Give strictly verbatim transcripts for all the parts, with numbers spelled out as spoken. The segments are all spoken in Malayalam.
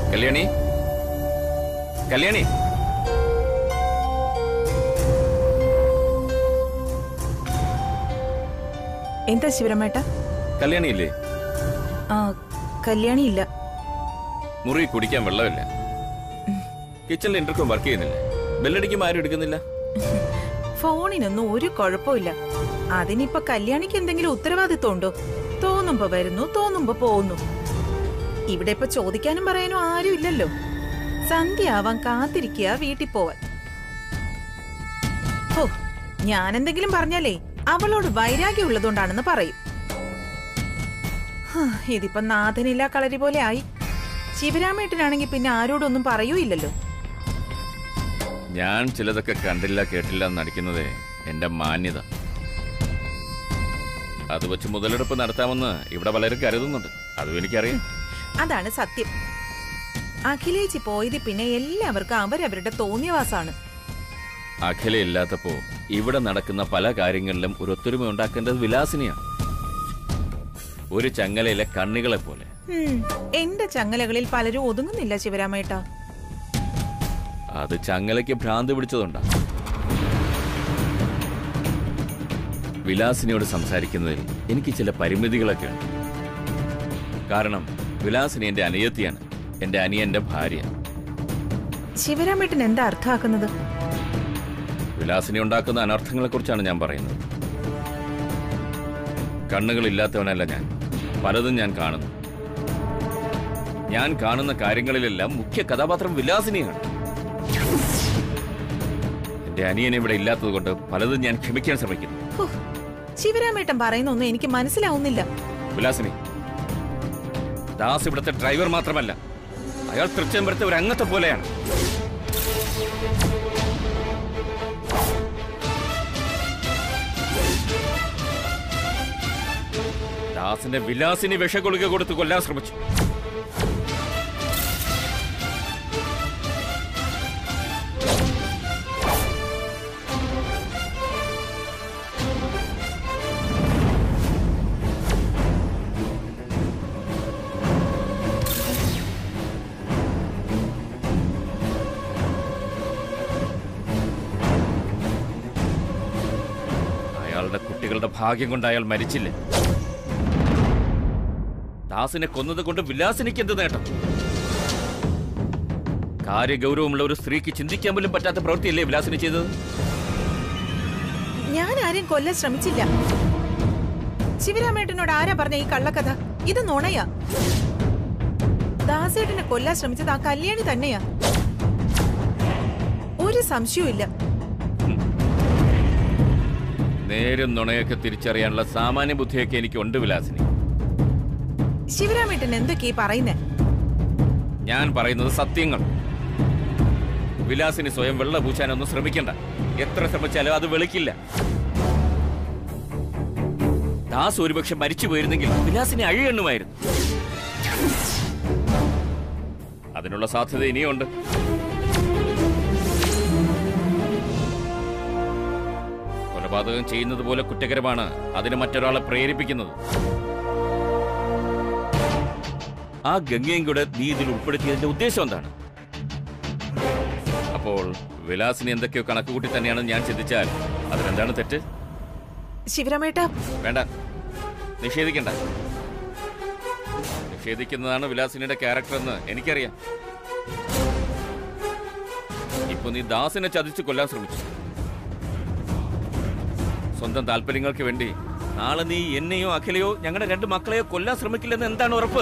കല്യാണി, കല്യാണി, എന്താ ശിവരാമേട്ട? കല്യാണി ഇല്ലേ? ആ, കല്യാണി ഇല്ല. മുറി കുടിക്കാൻ വെള്ളമില്ല. കിച്ചണിൽ ഇന്റർകോം വർക്ക് ചെയ്യുന്നില്ല. ബെല്ലടിക്കുമ്പോൾ ആരും എടുക്കുന്നില്ല. ഫോണിനൊന്നും ഒരു കുഴപ്പമില്ല. അതിനിപ്പോ കല്യാണിക്ക് എന്തെങ്കിലും ഉത്തരവാദിത്വം ഉണ്ടോ? തോന്നുമ്പോ വരുന്നു, തോന്നുമ്പോ പോകുന്നു. ഇവിടെ ഇപ്പൊ ചോദിക്കാനും പറയാനും ആരും ഇല്ലല്ലോ. സന്ധ്യ ആവാൻ കാത്തിരിക്കുക വീട്ടിൽ പോവാൻ. ഓ, ഞാൻ എന്തെങ്കിലും പറഞ്ഞാലേ അവളോട് വൈരാഗ്യം ഉള്ളതുകൊണ്ടാണെന്ന് പറയും. ഇതിപ്പോ നാഥനില്ല കളരി പോലെ ആയി. ശിവരാമേട്ടനാണെങ്കിൽ പിന്നെ ആരോടൊന്നും പറയൂയില്ലല്ലോ. ഞാൻ ചിലതൊക്കെ കണ്ടില്ല കേട്ടില്ല നടിക്കുന്നതേ എന്റെ മാന്യത. അത് വെച്ച് മുതലെടുപ്പ് നടത്താമെന്ന് ഇവിടെ പലരും കരുതുന്നുണ്ട്. അതും എനിക്കറിയാം. അതാണ് സത്യം. അഖിലേച്ചി പോയത് പിന്നെ എല്ലാവർക്കും അവരവരുടെ തോന്നിയവാസാണ്. അഖില ഇല്ലാത്തപ്പോ ഇവിടെ നടക്കുന്ന പല കാര്യങ്ങളിലും ഒരു ഒത്തൊരുമ ഉണ്ടാക്കേണ്ടത് വിലാസിനിയാണ്. ഒരു ചങ്ങലയിലെ കണ്ണികളെ പോലെ. എന്റെ ചങ്ങലകളിൽ പലരും ഒതുങ്ങുന്നില്ല ശിവരാമേട്ട. അത് ചങ്ങലയ്ക്ക് ഭ്രാന്ത് പിടിച്ചതുണ്ടാ. വിലാസിനിയോട് സംസാരിക്കുന്നതിൽ എനിക്ക് ചില പരിമിതികളൊക്കെ ഉണ്ട്. കാരണം വിലാസിനി എന്റെ അനിയത്തിയാണ്, എന്റെ അനിയന്റെ ഭാര്യ. ശിവരാമേട്ടൻ എന്താ അർത്ഥമാക്കുന്നത്? വിലാസിനി ഉണ്ടാക്കുന്ന അനർത്ഥങ്ങളെ കുറിച്ചാണ് ഞാൻ പറയുന്നത്. കണ്ണുകളില്ലാത്തവനല്ല ഞാൻ. പലതും ഞാൻ കാണുന്നു. ഞാൻ കാണുന്ന കാര്യങ്ങളിലെല്ലാം മുഖ്യ കഥാപാത്രം വിലാസിനിയാണ്. എന്റെ അനിയനെ ഇവിടെ ഇല്ലാത്തത് കൊണ്ട് പലതും ഞാൻ ക്ഷമിക്കാൻ ശ്രമിക്കുന്നു. ശിവരാമേട്ടൻ പറയുന്നൊന്നും എനിക്ക് മനസ്സിലാവുന്നില്ല. വിലാസിനി, ദാസ് ഇവിടുത്തെ ഡ്രൈവർ മാത്രമല്ല, അയാൾ തൃച്ചംബരത്തെ ഒരു അംഗത്തെ പോലെയാണ്. ദാസിന്റെ വിലാസിനി വിഷഗുളിക കൊടുത്ത് കൊല്ലാൻ ശ്രമിച്ചു. അയാളുടെ കുട്ടികളുടെ ഭാഗ്യം കൊണ്ട് അയാൾ മരിച്ചില്ല. ദാസിനെ കൊന്നത് കൊണ്ട് വിലാസിനിക്ക് എന്ത് നേട്ടം? കാര്യഗൗരവമുള്ള ഒരു സ്ത്രീക്ക് ചിന്തിക്കാൻ പോലും പറ്റാത്ത പ്രവൃത്തിയല്ലേ വിലാസിനി ചെയ്തത്? ഞാൻ ആരെയും കൊല്ലാൻ ശ്രമിച്ചില്ല. ശിവരാമേട്ടനോട് ആരാ പറഞ്ഞ ഈ കള്ളക്കഥ? ഇത് നുണയാ. ദാസേട്ടനെ കൊല്ലാൻ ശ്രമിച്ചത് ആ കല്യാണി തന്നെയാ. ഒരു സംശയവും ഇല്ല. നേരും നുണയൊക്കെ തിരിച്ചറിയാനുള്ള സാമാന്യ ബുദ്ധിയൊക്കെ എനിക്കുണ്ട് വിലാസിനി. ശിവരാമേട്ടൻ എന്തൊക്കെയാ പറയുന്നേ? ഞാൻ പറയുന്നത് സത്യങ്ങൾ. വിലാസിനി സ്വയം വെള്ള പൂശാനൊന്നും ശ്രമിക്കണ്ട. എത്ര ശ്രമിച്ചാലും അത് വെളുക്കില്ല. ദാസ് ഒരുപക്ഷെ മരിച്ചു പോയിരുന്നെങ്കിൽ വിലാസിനി അഴിയെണ്ണുമായിരുന്നു. അതിനുള്ള സാധ്യത ഇനിയുണ്ട്. കൊലപാതകം ചെയ്യുന്നത് പോലെ കുറ്റകരമാണ് അതിന് മറ്റൊരാളെ പ്രേരിപ്പിക്കുന്നത്. ആ ഗംഗയും കൂടെ നീ ഇതിൽ ഉൾപ്പെടുത്തിയതിന്റെ ഉദ്ദേശം എന്താണ്? അപ്പോൾ വിലാസിനി എന്തൊക്കെയോ കണക്കുകൂട്ടി തന്നെയാണ് ഞാൻ ചിന്തിച്ചാൽ അതിനെന്താണ് തെറ്റ്? ശിവരാമേട്ട വേണ്ട, നിഷേധിക്കണ്ട. നിഷേധിക്കുന്നതാണ് വിലാസിനിയുടെ ക്യാരക്ടർ എന്ന് എനിക്കറിയാം. ഇപ്പൊ നീ ദാസിനെ ചതിച്ച് കൊല്ലാൻ ശ്രമിച്ചു. സ്വന്തം താല്പര്യങ്ങൾക്ക് വേണ്ടി നാളെ നീ എന്നെയോ അഖിലയോ ഞങ്ങളുടെ രണ്ട് മക്കളെയോ കൊല്ലാൻ ശ്രമിക്കില്ലെന്ന് എന്താണ് ഉറപ്പ്?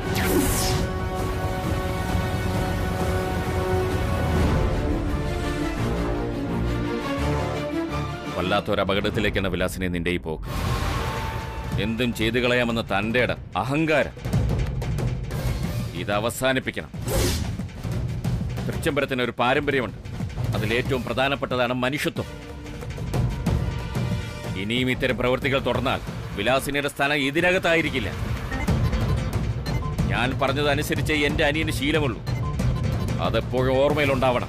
വല്ലാത്തൊരു അപകടത്തിലേക്കാണ് വിലാസിനെ നിന്റെ ഈ പോക്ക്. എന്തും ചെയ്തു കളയാമെന്ന തന്റെ ഇടം, അഹങ്കാരം, ഇത് അവസാനിപ്പിക്കണം. തൃച്ചംബരത്തിന് ഒരു പാരമ്പര്യമുണ്ട്. അതിലേറ്റവും പ്രധാനപ്പെട്ടതാണ് മനുഷ്യത്വം. ഇനിയും ഇത്തരം പ്രവൃത്തികൾ തുടർന്നാൽ വിലാസിനിയുടെ സ്ഥാനം ഇതിനകത്തായിരിക്കില്ല. ഞാൻ പറഞ്ഞതനുസരിച്ച് എന്റെ അനിയന് ശീലമുള്ളൂ. അതെപ്പോഴും ഓർമ്മയിലുണ്ടാവണം.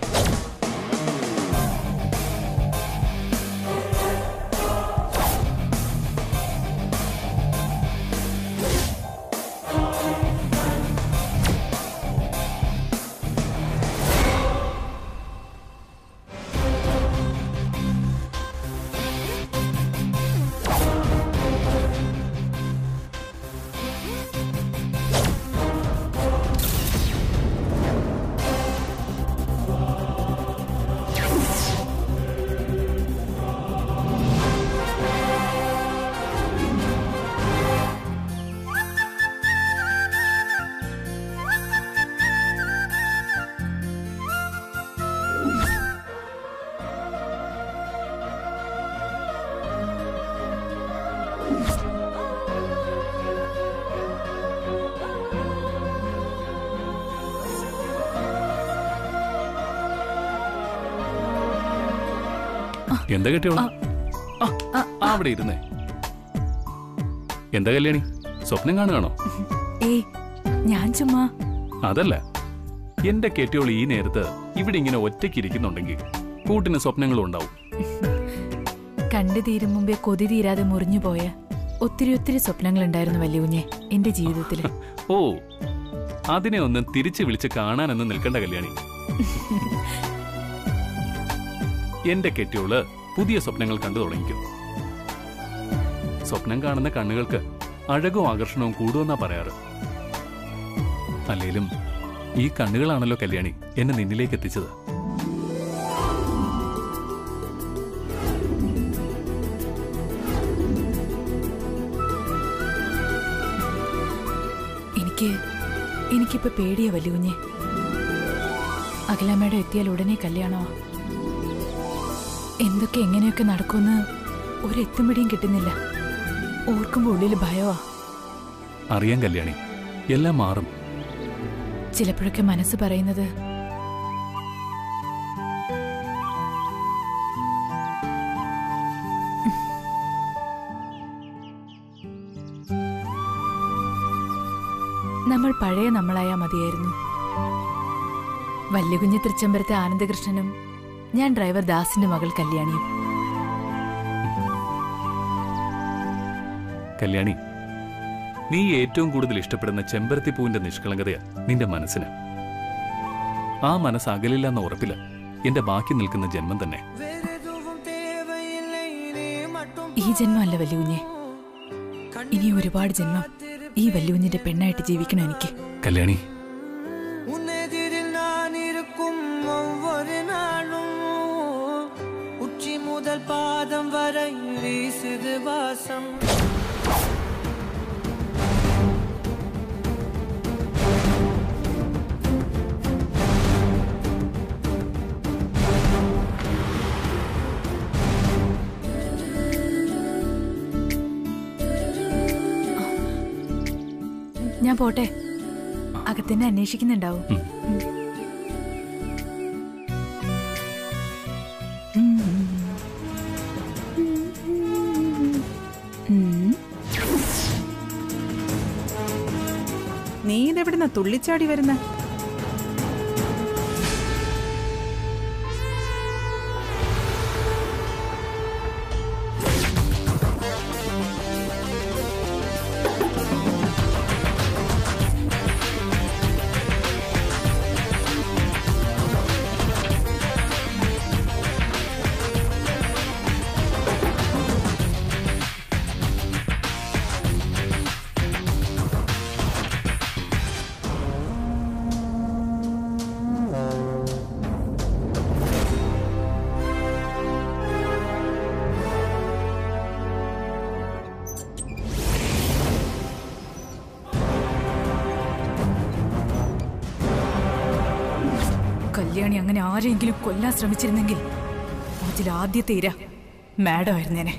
എന്താ കെട്ടിയോളാം അവിടെ ഇരുന്നേ. എന്താ കല്യാണി, സ്വപ്നം കാണുകയാണോ? ഏയ് ഞാൻ ചുമ്മാ. അതല്ല, എന്റെ കെട്ടിയോൾ ഈ നേരത്ത് ഇവിടെ ഇങ്ങനെ ഒറ്റയ്ക്ക് ഇരിക്കുന്നുണ്ടെങ്കിൽ കൂട്ടിന് സ്വപ്നങ്ങളും ഉണ്ടാവും. കണ്ടു തീരും മുമ്പേ കൊതി തീരാതെ മുറിഞ്ഞു പോയ ഒത്തിരി ഒത്തിരി സ്വപ്നങ്ങൾ ഉണ്ടായിരുന്നു വല്യുഞ്ഞെ എന്റെ ജീവിതത്തില്. ഓ, അതിനെ ഒന്നും തിരിച്ചു വിളിച്ച് കാണാനൊന്നും നിൽക്കണ്ട കല്യാണി. എന്റെ കെട്ടിയോള് പുതിയ സ്വപ്നങ്ങൾ കണ്ടു തുടങ്ങിക്കും. സ്വപ്നം കാണുന്ന കണ്ണുകൾക്ക് അഴകും ആകർഷണവും കൂടുമെന്നാ പറയാറ്. അല്ലേലും ഈ കണ്ണുകളാണല്ലോ കല്യാണി എന്നെ നിന്നിലേക്ക് എത്തിച്ചത്. എനിക്ക് എനിക്കിപ്പോ പേടിയാ വല്യുഞ്ഞെ. അഖിലമ്മയുടെ എത്തിയാൽ ഉടനെ കല്യാണോ? എന്തൊക്കെ എങ്ങനെയൊക്കെ നടക്കുമെന്ന് ഒരെത്തുമിടിയും കിട്ടുന്നില്ല. ഓർക്കുമ്പോ ഉള്ളിൽ ഭയവാ. അറിയാം കല്യാണി, എല്ലാം മാറും. ചിലപ്പോഴൊക്കെ മനസ്സ് പറയുന്നത് നമ്മൾ പഴയ നമ്മളായാ മതിയായിരുന്നു. വല്യകുഞ്ഞ് തൃച്ചംബരത്തെ ആനന്ദകൃഷ്ണനും ഞാൻ ഡ്രൈവർ ദാസിന്റെ മകൾ കല്യാണിയും. കല്യാണി, നീ ഏറ്റവും കൂടുതൽ ഇഷ്ടപ്പെടുന്ന ചെമ്പരത്തിപ്പൂവിന്റെ നിഷ്കളങ്കതയാ നിന്റെ മനസ്സിന്. ആ മനസ്സ് അകലില്ലെന്ന ഉറപ്പില്ല എന്റെ ബാക്കി നിൽക്കുന്ന ജന്മം തന്നെ. ഈ ജന്മമല്ല വല്യുകുഞ്ഞെ, ഇനി ഒരുപാട് ജന്മം ഈ വല്യുകുഞ്ഞിന്റെ പെണ്ണായിട്ട് ജീവിക്കണം എനിക്ക്. കല്യാണി, ഉച്ചി മുതൽ പാദം വരെ വീശുത് വാസം. ഞാൻ പോട്ടെ, അകത്തന്നെ അന്വേഷിക്കുന്നുണ്ടാവും. നീ ഇതെവിടുന്ന തുള്ളിച്ചാടി വരുന്ന? കല്യാണി അങ്ങനെ ആരെങ്കിലും കൊല്ലാൻ ശ്രമിച്ചിരുന്നെങ്കിൽ അതിൽ ആദ്യത്തെ ഇര മാഡം ആയിരുന്നേനെ.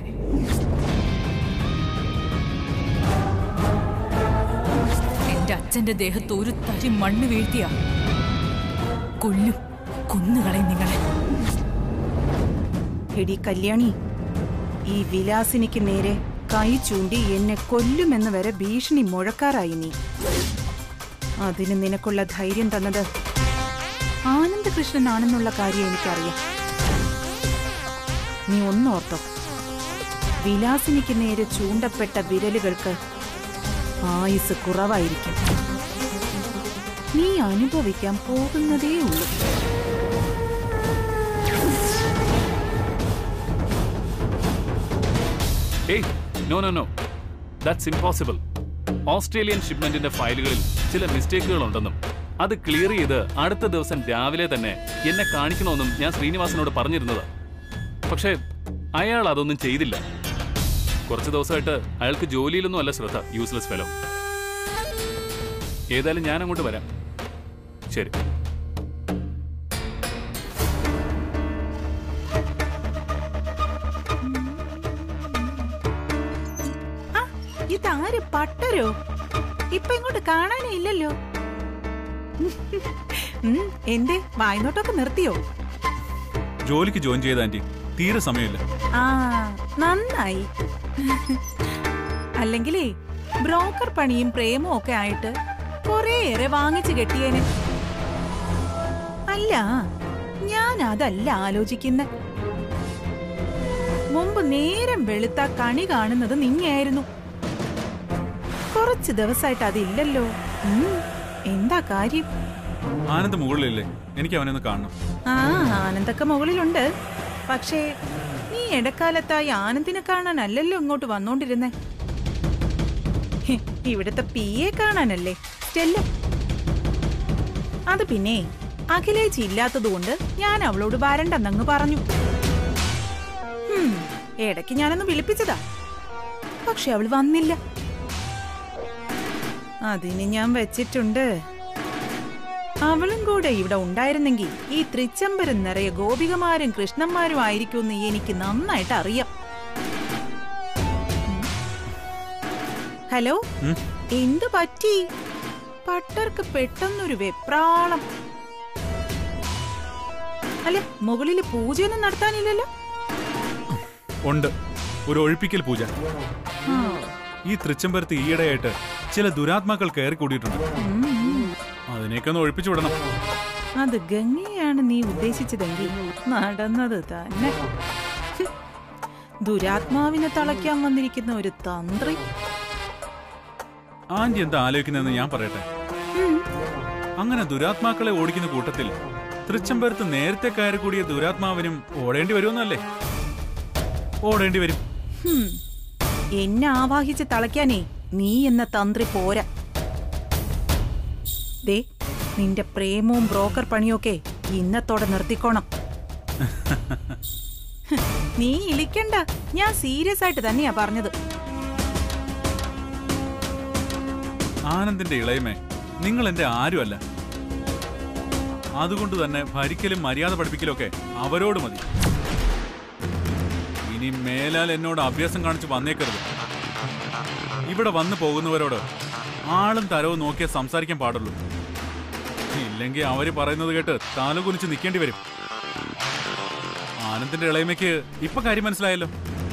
എന്റെ അച്ഛന്റെ ദേഹത്ത് ഒരു തരി മണ്ണ് വീഴ്ത്തിയ കൊല്ലും, കൊന്നുകളയും നിങ്ങളെ. എടി കല്യാണി, ഈ വിലാസിനിക്ക് നേരെ കൈ ചൂണ്ടി എന്നെ കൊല്ലുമെന്ന് വരെ ഭീഷണി മുഴക്കാറായി നീ. അതിന് നിനക്കുള്ള ധൈര്യം തന്നത് ആനന്ദകൃഷ്ണനാണെന്നുള്ള കാര്യം എനിക്കറിയാം. നീ ഒന്നോർത്തോ, വിലാസിനിക്ക് നേരെ ചൂണ്ടപ്പെട്ട വിരലുകൾക്ക് ആയുസ് കുറവായിരിക്കും. നീ അനുഭവിക്കാൻ പോകുന്നതേ ഉള്ളൂ. ഏയ്, no no no, that's impossible. Australian ഷിപ്മെന്റിന്റെ ഫയലുകളിൽ ചില മിസ്റ്റേക്കുകൾ ഉണ്ടെന്നും അത് ക്ലിയർ ചെയ്ത് അടുത്ത ദിവസം രാവിലെ തന്നെ എന്നെ കാണിക്കണമെന്നും ഞാൻ ശ്രീനിവാസനോട് പറഞ്ഞിരുന്നത്. പക്ഷേ അയാൾ അതൊന്നും ചെയ്തില്ല. കുറച്ച് ദിവസമായിട്ട് അയാൾക്ക് ജോലിയിലൊന്നും അല്ല ശ്രദ്ധ. Useless fellow. ഏതായാലും ഞാൻ അങ്ങോട്ട് വരാം. ശരി. ഇതാര് പട്ടരോ? ഇപ്പൊ ഇങ്ങോട്ട് കാണാനേ ഇല്ലല്ലോ. എന്തേ വായ്നോട്ടൊക്കെ നിർത്തിയോ? ജോലിക്ക് ജോയിൻ ചെയ്ത ആന്റി തീരെ സമയമില്ല. ആ നന്നായി. അല്ലെങ്കിലേ ബ്രോക്കർ പണിയും പ്രേമവും ഒക്കെ ആയിട്ട് കുറേയേറെ വാങ്ങിച്ചു കെട്ടിയേന്. അല്ല, ഞാൻ അതല്ല ആലോചിക്കുന്ന. മുമ്പ് നേരം വെളുത്ത കണി കാണുന്നത് നിങ്ങയായിരുന്നു. കുറച്ച് ദിവസമായിട്ട് അതില്ലല്ലോ. എന്താ കാര്യം? ആനന്ദ് മുകളിലില്ലേ? എനിക്ക് അവനെ ഒന്ന് കാണണം. ആ ആനന്ദൊക്കെ മുകളിലുണ്ട്. പക്ഷേ നീ ഇടക്കാലത്തായി ആനന്ദിനെ കാണാനല്ലല്ലോ ഇങ്ങോട്ട് വന്നോണ്ടിരുന്നേ. ഇവിടുത്തെ പി എ കാണാനല്ലേ, സ്റ്റെല്ല. അത് പിന്നെ അഖിലേച്ചി ഇല്ലാത്തതുകൊണ്ട് ഞാൻ അവളോട് വരണ്ടെന്നങ്ങ് പറഞ്ഞു. ഇടയ്ക്ക് ഞാനൊന്ന് വിളിപ്പിച്ചതാ, പക്ഷെ അവൾ വന്നില്ല. അതിന് ഞാൻ വെച്ചിട്ടുണ്ട്. അവളും കൂടെ ഇവിടെ ഉണ്ടായിരുന്നെങ്കിൽ ഈ തൃച്ചംബരം നിറയെ ഗോപികമാരും കൃഷ്ണന്മാരും ആയിരിക്കുമെന്ന് എനിക്ക് നന്നായിട്ട് അറിയാം. ഹലോ, എന്തു പറ്റി? പട്ടർക്ക് പെട്ടെന്നൊരു വെപ്രാളം. അല്ല, മുകളില് പൂജയൊന്നും നടത്താനില്ലല്ലോ? ഉണ്ട്, ഒരു ഒഴിപ്പിക്കൽ പൂജ. ഈ തൃച്ചംബരത്ത് ഈയിടെയായിട്ട് ചില ദുരാത്മാക്കൾ കയറി കൂടിയിട്ടുണ്ട്. അതിനേക്ക് ഒന്ന് ഒഴിപ്പിച്ചു വിടണം. അത് ഗംഗയാണ് നീ ഉദ്ദേശിച്ചതെങ്കിൽ നടന്നത് തന്നെ. ദുരാത്മാവിനെ തളയ്ക്കാൻ വന്നിരിക്കുന്ന ഒരു തന്ത്രി. ആന്റി എന്താ ആലോചിക്കുന്നതെന്ന് ഞാൻ പറയട്ടെ. അങ്ങനെ ദുരാത്മാക്കളെ ഓടിക്കുന്ന കൂട്ടത്തിൽ തൃച്ചംബരത്ത് നേരത്തെ കയറി കൂടിയ ദുരാത്മാവിനും ഓടേണ്ടി വരുമെന്നല്ലേ? ഓടേണ്ടി വരും. എന്നെ ആവാഹിച്ച് തളയ്ക്കാനേ നീ എന്ന തന്ത്രി പോരാ. ദേ, നിന്റെ പ്രേമവും ബ്രോക്കർ പണിയൊക്കെ ഇന്നത്തോടെ നിർത്തിക്കോണം. നീ ഇളിക്കണ്ട, ഞാൻ സീരിയസ് ആയിട്ട് തന്നെയാ പറഞ്ഞത്. ആനന്ദിന്റെ ഇളയമേ, നിങ്ങൾ എന്റെ ആരുമല്ല. അതുകൊണ്ട് തന്നെ ഭരിക്കലും മര്യാദ പഠിപ്പിക്കലും ഒക്കെ അവരോട് മതി. ഇനി മേലാൽ എന്നോട് അഭ്യാസം കാണിച്ച് വന്നേക്കരുത്. ഇവിടെ വന്നു പോകുന്നവരോട് ആളും തരവും നോക്കിയാൽ സംസാരിക്കാൻ പാടുള്ളൂ. ഇല്ലെങ്കിൽ അവര് പറയുന്നത് കേട്ട് താലകുനിച്ച് നിൽക്കേണ്ടി വരും. ആനന്ദിന്റെ ഇളയമയ്ക്ക് ഇപ്പൊ കാര്യം മനസ്സിലായല്ലോ.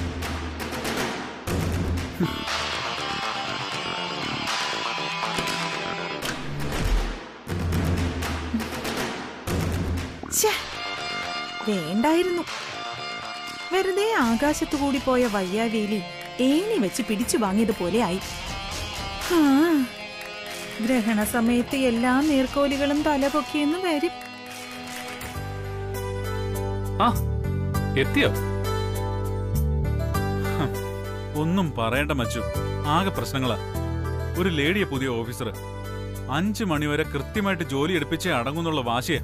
വേണ്ടായിരുന്നു. വെറുതെ ആകാശത്തു കൂടി പോയ വയ്യാവേലി ഏണി വെച്ച് പിടിച്ചു വാങ്ങിയതുപോലെ ആയി. ഗ്രഹണ സമയത്ത് എല്ലാ നീർക്കോലികളും തലപൊക്കിയെന്ന് വരും. എത്തിയോ? ഒന്നും പറയണ്ട മച്ചു, ആകെ പ്രശ്നങ്ങളാ. ഒരു ലേഡിയെ പുതിയ ഓഫീസർ അഞ്ചു മണിവരെ കൃത്യമായിട്ട് ജോലി എടുപ്പിച്ചേ അടങ്ങുന്നുള്ള വാശിയാ.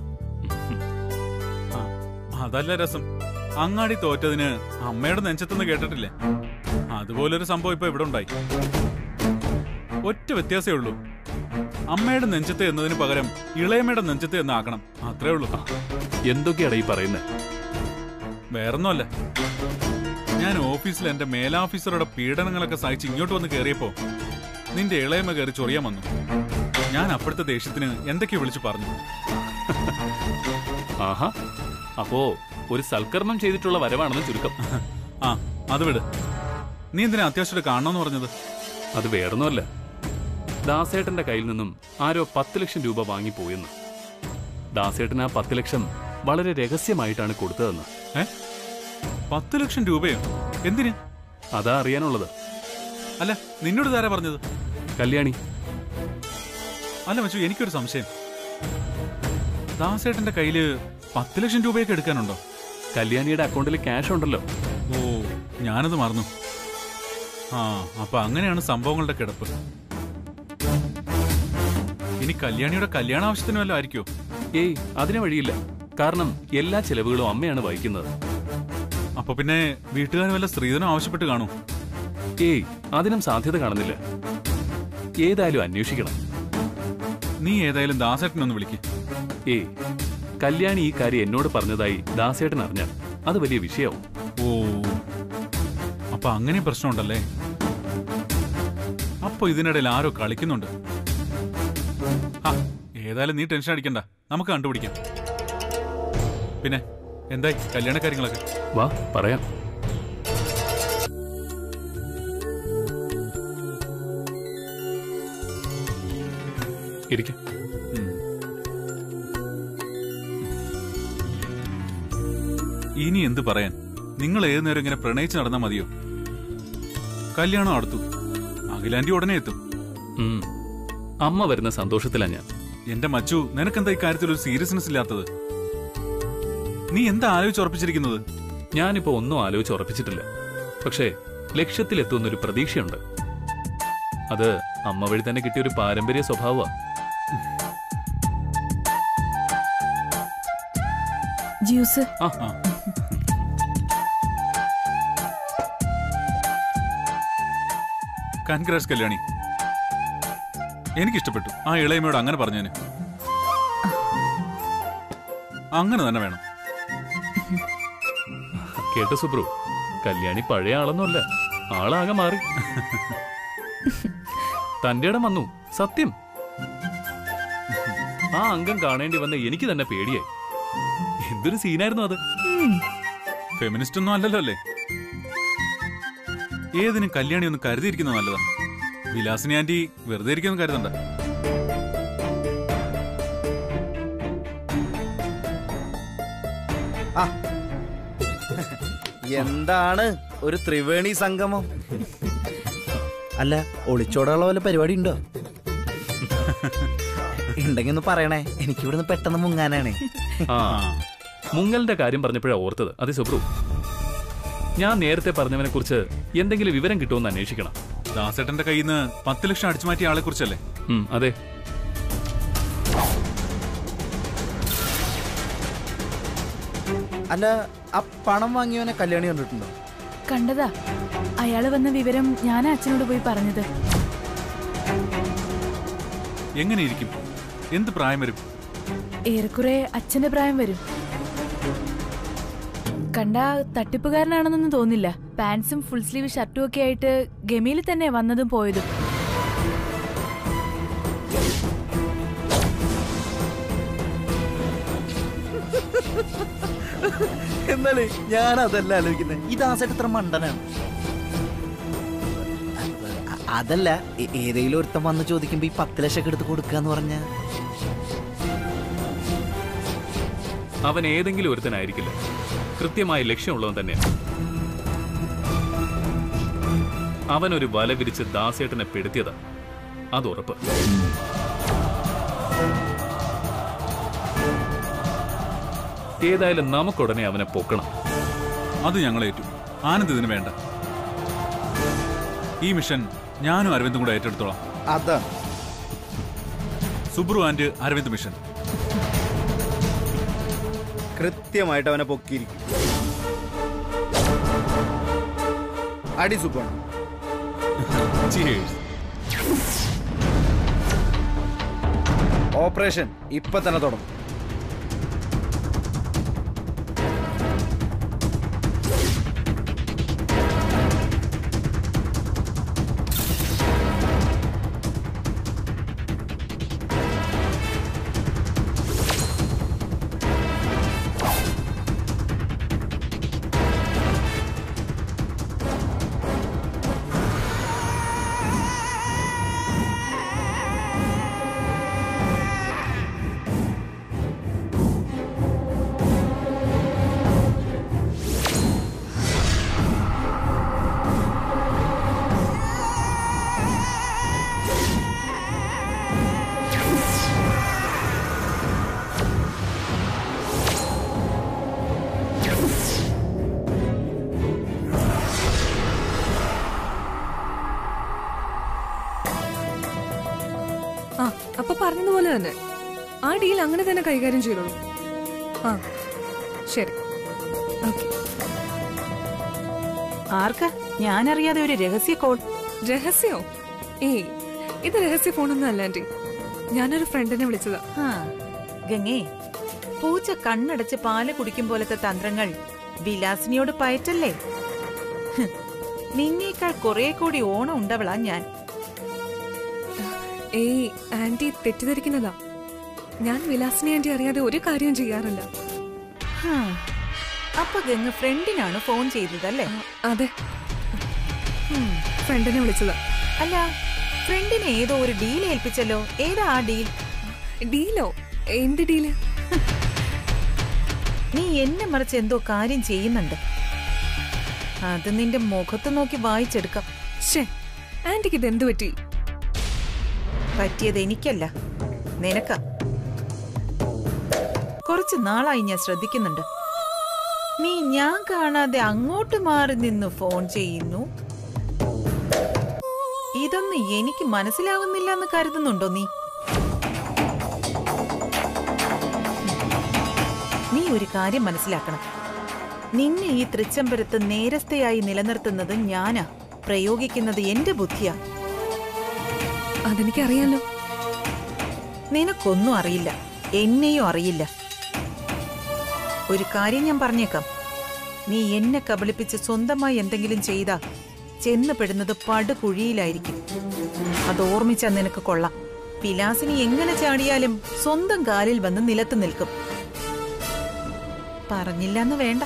അതല്ല രസം. അങ്ങാടി തോറ്റതിന് അമ്മയുടെ നെഞ്ചത്തെന്ന് കേട്ടിട്ടില്ലേ? അതുപോലൊരു സംഭവം ഇപ്പൊ ഇവിടെ ഉണ്ടായി. ഒറ്റ വ്യത്യാസമേ ഉള്ളൂ. അമ്മയുടെ നെഞ്ചത്ത് എന്നതിന് പകരം ഇളയമ്മയുടെ നെഞ്ചത്ത് എന്നാക്കണം. അത്രേ ഉള്ളൂ. എന്തൊക്കെയാണ് ഈ പറയുന്നത്? വേറൊന്നുമല്ല, ഞാൻ ഓഫീസിൽ എന്റെ മേലാഫീസറുടെ പീഡനങ്ങളൊക്കെ സഹിച്ച് ഇങ്ങോട്ട് വന്ന് കയറിയപ്പോ നിന്റെ ഇളയമ്മ കയറി ചൊറിയാൻ വന്നു. ഞാൻ അപ്പോഴത്തെ ദേഷ്യത്തിന് എന്തൊക്കെയോ വിളിച്ചു പറഞ്ഞു. ആഹാ, അപ്പോ ഒരു സൽക്കർമ്മം ചെയ്തിട്ടുള്ള വരവാണെന്ന് ചുരുക്കം. ആ, അത് വിട്. നീ എന്തിനാ അത്യാവശ്യം കാണണമെന്ന് പറഞ്ഞത്? അത് വേറൊന്നുമല്ല, ദാസേട്ടന്റെ കയ്യിൽ നിന്നും ആരോ പത്ത് ലക്ഷം രൂപ വാങ്ങിപ്പോയെന്ന്. ദാസേട്ടൻ ആ പത്ത് ലക്ഷം വളരെ രഹസ്യമായിട്ടാണ് കൊടുത്തതെന്ന്. ഏ, പത്ത് ലക്ഷം രൂപയോ? എന്തിന്? അതാ അറിയാനുള്ളത്. അല്ല, നിന്നോട് താരാ പറഞ്ഞത്? കല്യാണി. അല്ല മച്ചു, എനിക്കൊരു സംശയം. ദാസേട്ടന്റെ കയ്യില് പത്ത് ലക്ഷം രൂപയൊക്കെ എടുക്കാനുണ്ടോ? കല്യാണിയുടെ അക്കൗണ്ടിൽ ക്യാഷ് ഉണ്ടല്ലോ. ഓ, ഞാനത് മറന്നു. ആ, അപ്പൊ അങ്ങനെയാണ് സംഭവങ്ങളുടെ കിടപ്പ്. ഇനി കല്യാണിയുടെ കല്യാണ ആവശ്യത്തിന് വല്ലതും ആയിരിക്കോ? ഏയ്, അതിന് വഴിയില്ല. കാരണം എല്ലാ ചെലവുകളും അമ്മയാണ് വഹിക്കുന്നത്. അപ്പൊ പിന്നെ വീട്ടുകാർ വല്ല സ്ത്രീധനം ആവശ്യപ്പെട്ട് കാണൂ? ഏയ്, അതിനും സാധ്യത കാണുന്നില്ല. ഏതായാലും അന്വേഷിക്കണം. നീ ഏതായാലും ദാസേട്ടനൊന്ന് വിളിക്ക്. ഏയ്, കല്യാണി ഈ കാര്യം എന്നോട് പറഞ്ഞതായി ദാസേട്ടൻ അറിഞ്ഞാൽ അത് വലിയ വിഷയമാവും. ഓ, അപ്പൊ അങ്ങനെ പ്രശ്നമുണ്ടല്ലേ? അപ്പൊ ഇതിനിടയിൽ ആരോ കളിക്കുന്നുണ്ട്. ഏതായാലും നീ ടെൻഷൻ അടിക്കണ്ട, നമുക്ക് കണ്ടുപിടിക്കാം. പിന്നെ എന്തായി കല്യാണ കാര്യങ്ങളൊക്കെ? വാ പറയാം. ഇരിക്ക. ഇനി എന്ത് പറയാൻ? നിങ്ങൾ ഏതു നേരം ഇങ്ങനെ പ്രണയിച്ച് നടന്നാ മതിയോ? കല്യാണം അടുത്തു, അഖിലാന്റി ഉടനെ എത്തും. ഉം. അമ്മ വരുന്ന സന്തോഷത്തിലാ ഞാൻ. എന്റെ മച്ചു, നിനക്കെന്താ ഇക്കാര്യത്തിൽ ഒരു സീരിയസ്നെസ് ഇല്ലാത്തത്? നീ എന്താ ആലോചിച്ചുറപ്പിച്ചിരിക്കുന്നത്? ഞാനിപ്പോ ഒന്നും ആലോചിച്ച് ഉറപ്പിച്ചിട്ടില്ല. പക്ഷേ ലക്ഷ്യത്തിലെത്തുന്നൊരു പ്രതീക്ഷയുണ്ട്. അത് അമ്മ വഴി തന്നെ കിട്ടിയൊരു പാരമ്പര്യ സ്വഭാവമാണ്. ജ്യൂസ്. ആ കൺഗ്രാറ്റ്സ് കല്യാണി. എനിക്കിഷ്ടപ്പെട്ടു ആ ഇളയമയോട് അങ്ങനെ പറഞ്ഞേന്. അങ്ങനെ തന്നെ വേണം. കേട്ടോ സുബ്രു, കല്യാണി പഴയ ആളൊന്നുമല്ല, ആളാകെ മാറി. തന്റെ ഇടം വന്നു, സത്യം. ആ അംഗം കാണേണ്ടി വന്ന എനിക്ക് തന്നെ പേടിയായി. എന്തൊരു സീനായിരുന്നു അത്. ഫെമിനിസ്റ്റ് ഒന്നും അല്ലല്ലോ അല്ലേ? ഏതിനും കല്യാണി ഒന്ന് കരുതിയിരിക്കുന്നത് നല്ലതാ. വിലാസിനി ആന്റി വെറുതെ ഇരിക്കുന്നു കരുതണ്ട. എന്താണ് ഒരു ത്രിവേണി സംഗമം? അല്ല, ഒളിച്ചോടാനുള്ള വല്ല പരിപാടി ഉണ്ടോ? ഉണ്ടെങ്കിൽ ഒന്ന് പറയണേ, എനിക്കിവിടുന്ന് പെട്ടെന്ന് മുങ്ങാനാണ്. ആ മുങ്ങലിന്റെ കാര്യം പറഞ്ഞപ്പോഴാണ് ഓർത്തത്. അതെ സുബ്രു, ഞാൻ നേരത്തെ പറഞ്ഞവനെ കുറിച്ച് എന്തെങ്കിലും വിവരം കിട്ടുമെന്ന് അന്വേഷിക്കണം. ദാസേട്ടന്റെ കയ്യിൽ നിന്ന് പത്ത് ലക്ഷം അടിച്ചു മാറ്റിയ ആളെ കുറിച്ചല്ലേ? അതെ. അല്ല, ആ പണം വാങ്ങിയവനെ കല്യാണി കണ്ടിട്ടുണ്ടോ? കണ്ടതാ. അയാള് വന്ന വിവരം ഞാനാ അച്ഛനോട് പോയി പറഞ്ഞത്. എങ്ങനെയിരിക്കും? എന്ത് പ്രായം വരും? ഏറെക്കുറെ അച്ഛന്റെ പ്രായം വരും. കണ്ട തട്ടിപ്പുകാരനാണെന്നൊന്നും തോന്നില്ല. പാൻസും ഫുൾ സ്ലീവ് ഷർട്ടും ഒക്കെ ആയിട്ട് ഗമിയിൽ തന്നെ വന്നതും പോയതും. എന്നാലേ ഞാൻ അതല്ല ആലോചിക്കുന്നത്. ഈ ദാസേട്ടൻ ഇത്ര മണ്ടനാണ്. അതല്ല, ഏതെങ്കിലും ഒരുത്തം വന്ന് ചോദിക്കുമ്പോ ഈ പത്ത് ലക്ഷം ഒക്കെ എടുത്ത് കൊടുക്കാന്ന് പറഞ്ഞ അവൻ ഏതെങ്കിലും ഒരുത്തനായിരിക്കില്ല, കൃത്യമായ ലക്ഷ്യമുള്ളവൻ തന്നെയാണ്. അവനൊരു വല വിരിച്ച് ദാസേട്ടനെ പെടുത്തിയതാ, അത് ഉറപ്പ്. ഏതായാലും നമുക്കുടനെ അവനെ പൊക്കണം. അത് ഞങ്ങൾ ഏറ്റു. ആനന്ദ് ഇതിന് വേണ്ട. ഈ മിഷൻ ഞാനും അരവിന്ദും കൂടെ ഏറ്റെടുത്തോളാം. അതാ സുബ്രു ആൻഡ് അരവിന്ദ് മിഷൻ. കൃത്യമായിട്ട് അവനെ പൊക്കിയിരിക്കും. അടി സുഖമാണ്. ഓപ്പറേഷൻ ഇപ്പൊ തന്നെ തുടങ്ങും. അപ്പൊ പറഞ്ഞതുപോലെ തന്നെ ആ ഡീൽ അങ്ങനെ തന്നെ കൈകാര്യം ചെയ്തോളൂ. ആ ശരി. ആർക്കാ? ഞാനറിയാതെ ഒരു രഹസ്യ കോൾ. രഹസ്യോ? ഏയ്, ഇത് രഹസ്യ ഫോണൊന്നും അല്ല ആന്റി. ഞാനൊരു ഫ്രണ്ടിനെ വിളിച്ചതാ. ആ ഗംഗേ, പൂച്ച കണ്ണടച്ച് പാല് കുടിക്കും പോലത്തെ തന്ത്രങ്ങൾ വിലാസിനിയോട് പയറ്റല്ലേ? നിന്നേക്കാൾ കുറെ കൂടി ഓണം ഉണ്ടവളാ ഞാൻ. ഏയ് ആന്റി തെറ്റിദ്ധരിക്കുന്നതാ. ഞാൻ വിലാസിനി ആന്റി അറിയാതെ ഒരു കാര്യവും ചെയ്യാറില്ല. അപ്പൊ ഗംഗ ഫ്രണ്ടിനാണ് ഫോൺ ചെയ്തതല്ലേ? അതെ, ഫ്രണ്ടിനെ വിളിച്ചതാ. അല്ല, ഫ്രണ്ടിനെ ഏതോ ഒരു ഡീൽ ഏൽപ്പിച്ചല്ലോ. ഏതാ ആ ഡീൽ? ഡീലോ? എന്ത് ഡീല്? നീ എന്നെ മറിച്ച് എന്തോ കാര്യം ചെയ്യുന്നുണ്ട്. അത് നിന്റെ മുഖത്ത് നോക്കി വായിച്ചെടുക്കാം. ശേ, ആന്റിക്ക് ഇതെന്തു പറ്റി? പറ്റിയത് എനിക്കല്ല, നിനക്കാ. കുറച്ച് നാളായി ഞാൻ ശ്രദ്ധിക്കുന്നുണ്ട്. നീ ഞാൻ കാണാതെ അങ്ങോട്ട് മാറി നിന്ന് ഫോൺ ചെയ്യുന്നു. ഇതൊന്നും എനിക്ക് മനസ്സിലാവുന്നില്ല എന്ന് കരുതുന്നുണ്ടോ നീ? നീ ഒരു കാര്യം മനസ്സിലാക്കണം. നിന്നെ ഈ തൃച്ചംബരത്ത് നേരസ്ഥയായി നിലനിർത്തുന്നത് ഞാനാ. പ്രയോഗിക്കുന്നത് എന്റെ ബുദ്ധിയാ. അതെനിക്കറിയാലോ. നിനക്കൊന്നും അറിയില്ല, എന്നെയും അറിയില്ല. ഒരു കാര്യം ഞാൻ പറഞ്ഞേക്കാം. നീ എന്നെ കബളിപ്പിച്ച് സ്വന്തമായി എന്തെങ്കിലും ചെയ്താ ചെന്ന് പെടുന്നത് പടുകുഴിയിലായിരിക്കും. അത് ഓർമ്മിച്ചാ നിനക്ക് കൊള്ളാം. വിലാസിനി എങ്ങനെ ചാടിയാലും സ്വന്തം കാലിൽ വന്ന് നിലത്ത് നിൽക്കും. പറഞ്ഞില്ലെന്ന് വേണ്ട.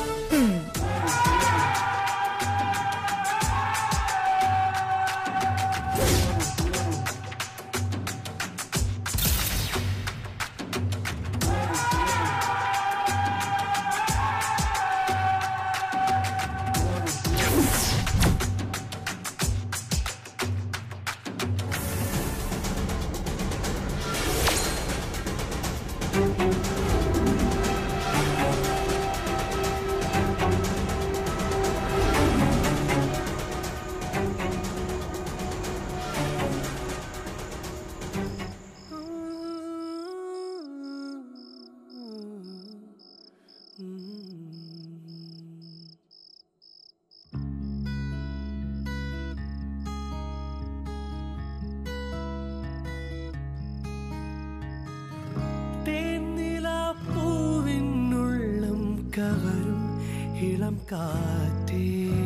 കവരും ഇളം കാറ്റേ,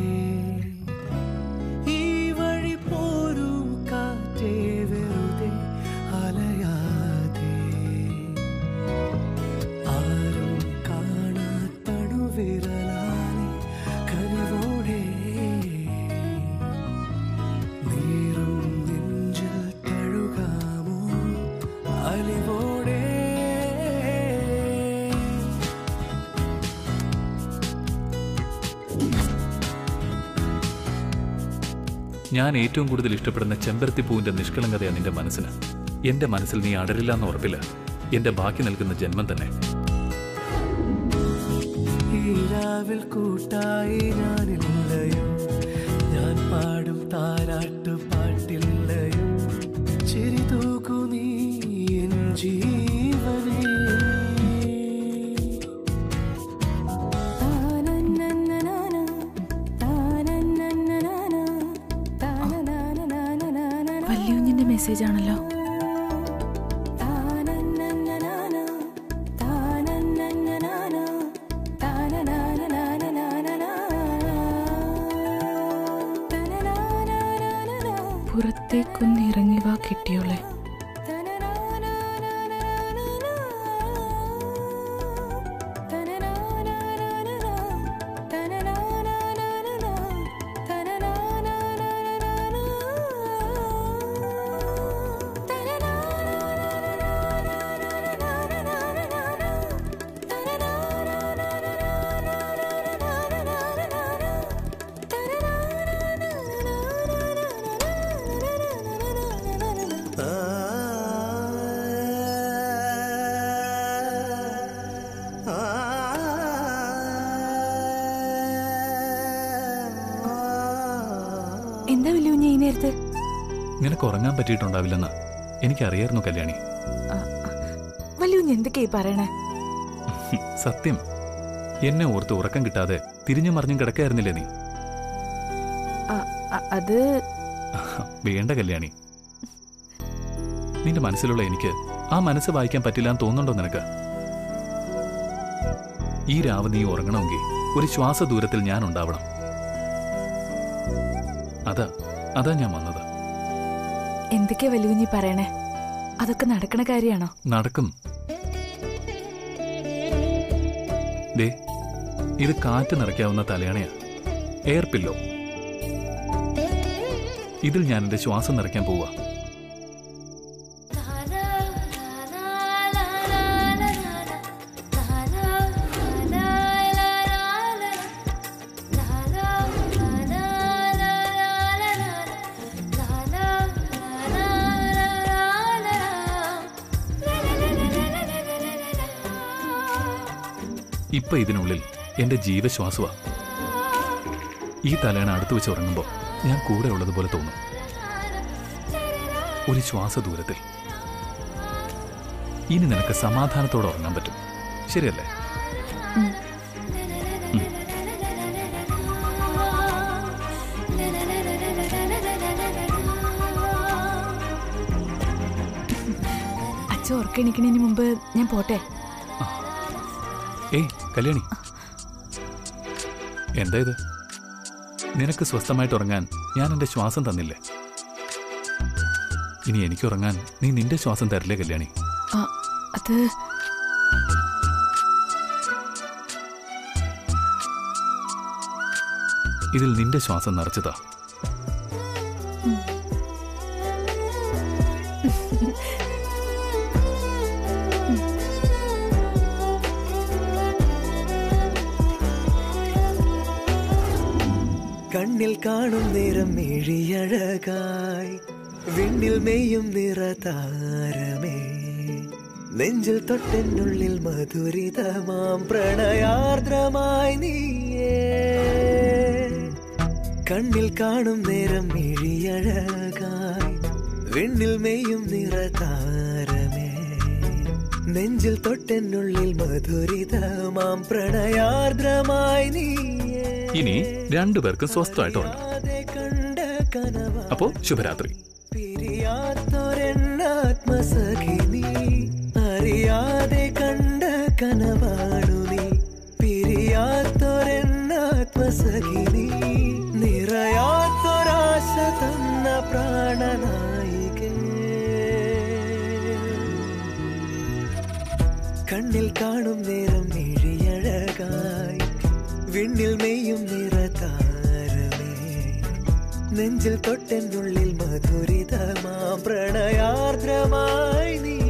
ഈ വഴി പോരൂ കാറ്റേ, വെറുതെ അലയാതെ. ആരും കാണാത്തണുവിരലാലെ കനിവോടെ നീറും നെഞ്ചിൽ തഴുകാമോ അലിവോടെ. ഞാൻ ഏറ്റവും കൂടുതൽ ഇഷ്ടപ്പെടുന്ന ചെമ്പരത്തിപ്പൂവിന്റെ നിഷ്കളങ്കതയാണ് നിന്റെ മനസ്സിന്. എന്റെ മനസ്സിൽ നീ അടരില്ല എന്ന് ഉറപ്പില്ല. എന്റെ ബാക്കി നിൽക്കുന്ന ജന്മം തന്നെ. ഈരാവിൽ കൂട്ടായി ഞാനില്ലയോ, ഞാൻ പാടും താരാട്ട് പാട്ടില്ലയോ, ചിരി തൂക്കു നീ എൻ ജീവനേ. വല്യുഞ്ഞിന്റെ മെസ്സേജ് ആണല്ലോ. പുറത്തേക്കൊന്ന് ഇറങ്ങി വാ കിട്ടിയോളെ. എന്താ വല്യുഞ്ഞ ഈ നേരത്ത്? നിനക്ക് ഉറങ്ങാൻ പറ്റിയിട്ടുണ്ടാവില്ലെന്ന് എനിക്കറിയായിരുന്നു കല്യാണി. വല്യുഞ്ഞ എന്തൊക്കെയായി പറയണേ? സത്യം, എന്നെ ഓർത്ത് ഉറക്കം കിട്ടാതെ തിരിഞ്ഞു മറിഞ്ഞും കിടക്കായിരുന്നില്ലേ നീ? അത് വേണ്ട കല്യാണി, നിന്റെ മനസ്സിലുള്ള എനിക്ക് ആ മനസ്സ് വായിക്കാൻ പറ്റില്ല എന്ന് തോന്നുന്നുണ്ടോ നിനക്ക്? ഈ രാവ് നീ ഉറങ്ങണമെങ്കിൽ ഒരു ശ്വാസ ദൂരത്തിൽ ഞാൻ ഉണ്ടാവണം. അതാ അതാ ഞാൻ വന്നത്. എന്തൊക്കെയാ വല്യുഞ്ഞി പറയണേ? അതൊക്കെ നടക്കണ കാര്യാണോ? നടക്കും. ദേ, ഇത് കാറ്റ് നിറയ്ക്കാവുന്ന തലയണയാ, എയർ പില്ലോ. ഇതിൽ ഞാൻ എന്റെ ശ്വാസം നിറയ്ക്കാൻ പോവാ. ഇപ്പൊ ഇതിനുള്ളിൽ എന്റെ ജീവശ്വാസമാ. ഈ തലയണ അടുത്ത് വെച്ച് ഉറങ്ങുമ്പോൾ ഞാൻ കൂടെ ഉള്ളതുപോലെ തോന്നും. ഒരു ശ്വാസ ദൂരത്തിൽ. ഇനി നിനക്ക് സമാധാനത്തോടെ ഉറങ്ങാൻ പറ്റും, ശരിയല്ലേ? അച്ഛ ഉറക്കെണിക്കണതിന് മുമ്പ് ഞാൻ പോട്ടെ. ഏയ് കല്യാണി, എന്താ ഇത്? നിനക്ക് സ്വസ്ഥമായിട്ട് ഉറങ്ങാൻ ഞാൻ എന്റെ ശ്വാസം തന്നില്ലേ? ഇനി എനിക്ക് ഉറങ്ങാൻ നീ നിന്റെ ശ്വാസം തരില്ലേ കല്യാണി? അത് ഇതിൽ നിന്റെ ശ്വാസം നിറച്ചതാ. കണ്ണിൽ കാണും നിറം മിഴിയഴകായി വിണ്ണിൽ മെയ്യും നിറതാരമേ നെഞ്ചിൽ തൊട്ടെന്നുള്ളിൽ മധുരിതമാം പ്രണയാർദ്രമായി നീയേ. കണ്ണിൽ കാണും നിറം മിഴിയഴകായി വിണ്ണിൽ മെയ്യും നിറതാരമേ നെഞ്ചിൽ തൊട്ടെന്നുള്ളിൽ മധുരിതമാം പ്രണയാർദ്രമായി നീയേ. ഇനി രണ്ടുപേർക്കും സ്വസ്ഥമായിട്ട് ഉറങ്ങാം. അപ്പോ ശുഭരാത്രി. പിരിയാത്തൊരെന്നാത്മസഖിനി അറിയാതെ കണ്ട കനവാണു നീ. പിരിയാത്തൊരെന്നാത്മസഖിനി നിറയാത്തൊരാശ തന്ന പ്രാണനായികേ. കണ്ണിൽ കാണും നേരം മിഴിയഴകായി വിണ്ണിൽ മെയ്യും നിറതാരമേ നെഞ്ചിൽ തൊട്ടെന്നുള്ളിൽ മധുരിതമാം പ്രണയാർദ്രമായി നീ.